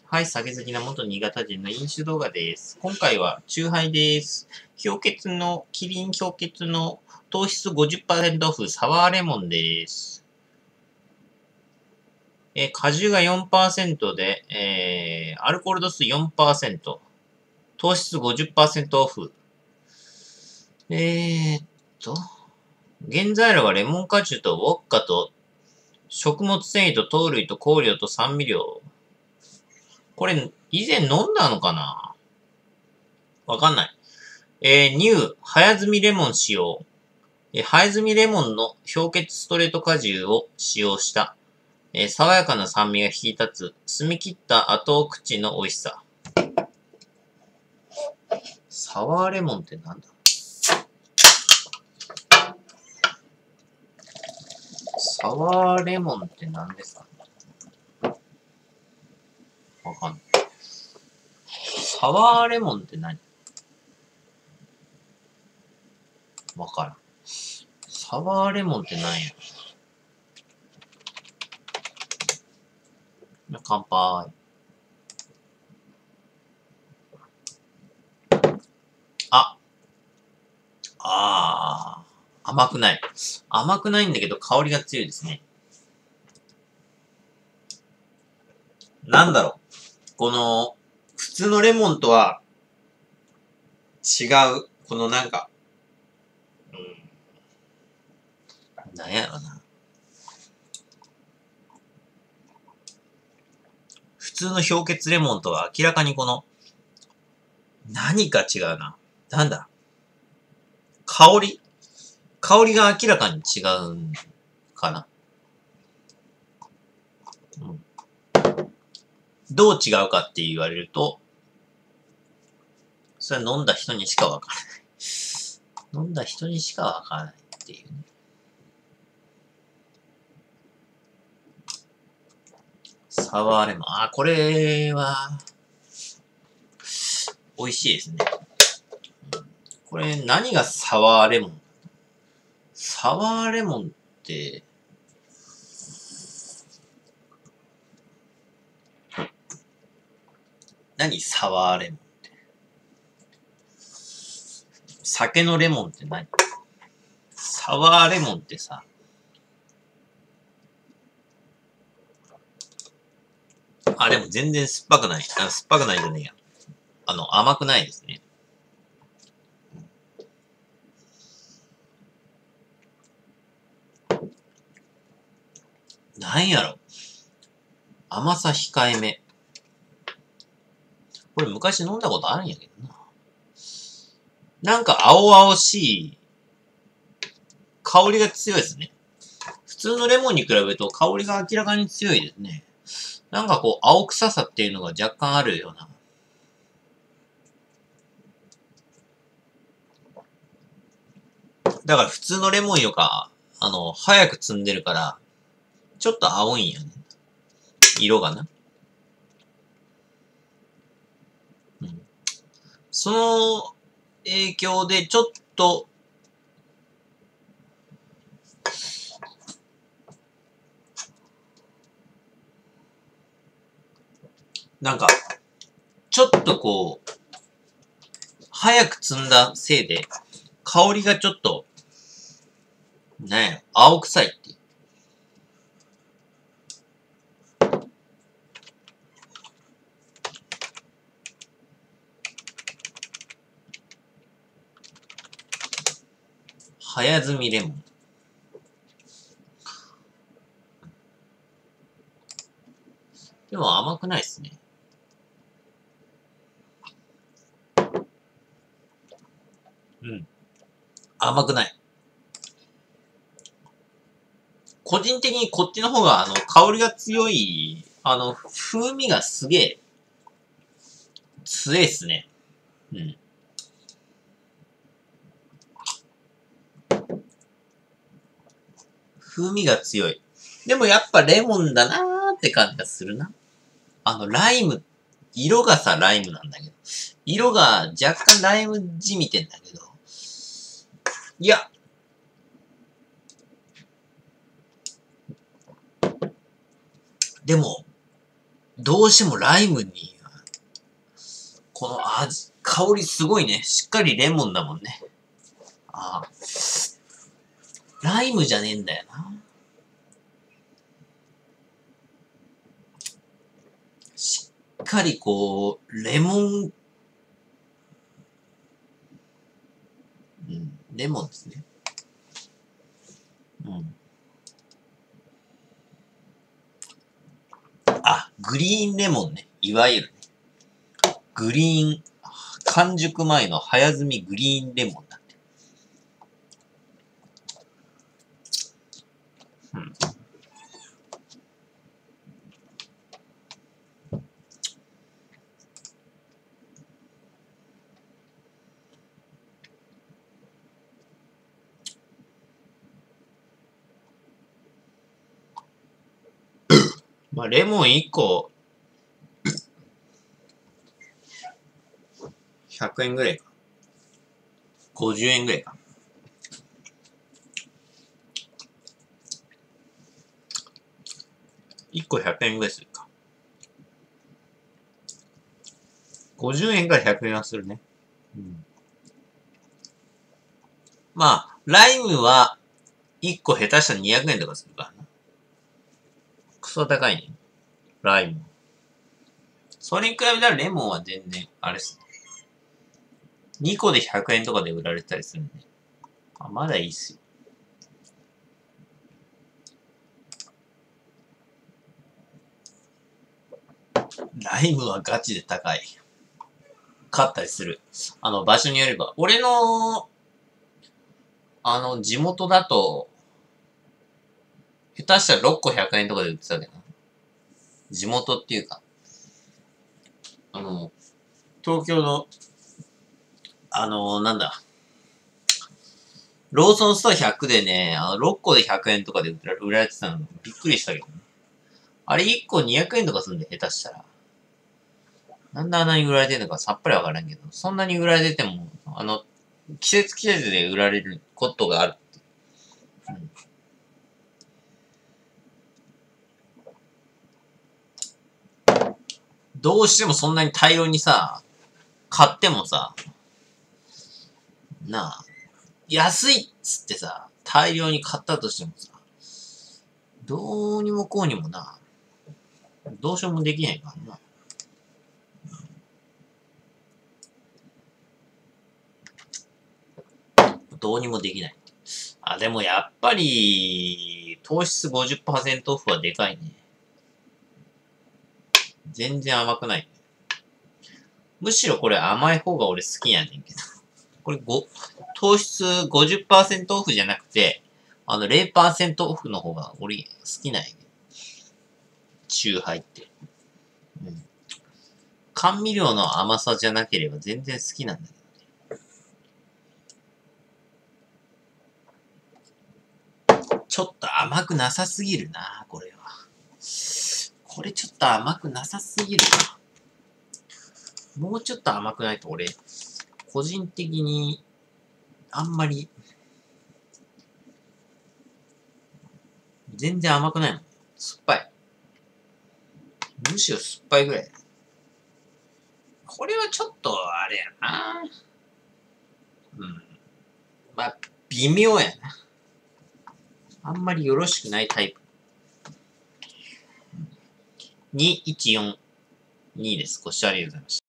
はい、酒好きな元新潟人の飲酒動画です。今回は、チューハイです。キリン氷結の糖質 50% オフサワーレモンです。果汁が 4% で、アルコール度数 4%、糖質 50% オフ。原材料がレモン果汁とウォッカと食物繊維と糖類と香料と酸味料。これ、以前飲んだのかなわかんない。ニュー、早摘みレモン使用。早摘みレモンの氷結ストレート果汁を使用した。爽やかな酸味が引き立つ、澄み切った後口の美味しさ。サワーレモンってなんだ？サワーレモンって何ですか？わかんない。サワーレモンって何？わからん。サワーレモンって何や？乾杯。甘くない。甘くないんだけど香りが強いですね。なんだろう。この、普通のレモンとは違う、このなんか、なんやろな。普通の氷結レモンとは明らかにこの、何か違うな。なんだ。香りが明らかに違うんかな。どう違うかって言われると、それは飲んだ人にしかわからない。飲んだ人にしかわからないっていうね。サワーレモン。これは、美味しいですね。これ、何がサワーレモン？サワーレモンって、何サワーレモンって。酒のレモンって何？サワーレモンってさ、でも全然酸っぱくない。酸っぱくないじゃねえや。甘くないですね。なんやろ。甘さ控えめ。これ昔飲んだことあるんやけどな。なんか青々しい、香りが強いですね。普通のレモンに比べると香りが明らかに強いですね。なんかこう、青臭さっていうのが若干あるような。だから普通のレモンよか、早く摘んでるから、ちょっと青いんやね。色がな。その影響でちょっと、なんか、ちょっとこう、早く摘んだせいで、香りがちょっと、青臭いっていう。早摘みレモン。でも甘くないっすね。甘くない。個人的にこっちの方が、香りが強い、風味がすげえ、強いっすね。風味が強い。でもやっぱレモンだなーって感じがするな。ライム、色がさ、ライムなんだけど。色が若干ライムじみてんだけど。いや。でも、 どうしてもライムに、この香りすごいね。しっかりレモンだもんね。ああ。ライムじゃねえんだよな。しっかりこう、レモン、レモンですね。グリーンレモンね。いわゆるね。グリーン、完熟前の早摘みグリーンレモンだって。まあ、レモン1個、100円ぐらいか。50円ぐらいか。1個100円ぐらいするか。50円から100円はするね。まあ、ライムは1個下手したら200円とかするからな。クソ高いね。ライム。それに比べたらレモンは全然、あれっすね。2個で100円とかで売られたりするんで。まだいいっすよ。ライムはガチで高い。買ったりする。場所によれば。俺の、地元だと、下手したら6個100円とかで売ってたけどな。地元っていうか、東京の、なんだ。ローソンストア100でね、6個で100円とかで売られてたのびっくりしたけどね。あれ1個200円とかすんで、下手したら。なんであんなに売られてるのかさっぱりわからんけど、そんなに売られてても、季節で売られることがあるって。どうしてもそんなに大量にさ、買ってもさ、なあ、安いっつってさ、大量に買ったとしてもさ、どうにもこうにもな、どうしようもできないからな。どうにもできない。でもやっぱり、糖質 50% オフはでかいね。全然甘くない。むしろこれ甘い方が俺好きやねんけど。これ糖質 50% オフじゃなくて、0% オフの方が俺好きなんやけど。チューハイって。甘味料の甘さじゃなければ全然好きなんだけどね。ちょっと甘くなさすぎるな、これは。これちょっと甘くなさすぎるな。もうちょっと甘くないと俺、個人的に、あんまり、全然甘くないもん。酸っぱい。むしろ酸っぱいぐらい。これはちょっと、あれやな。まあ、微妙やな。あんまりよろしくないタイプ。2142です。ご視聴ありがとうございました。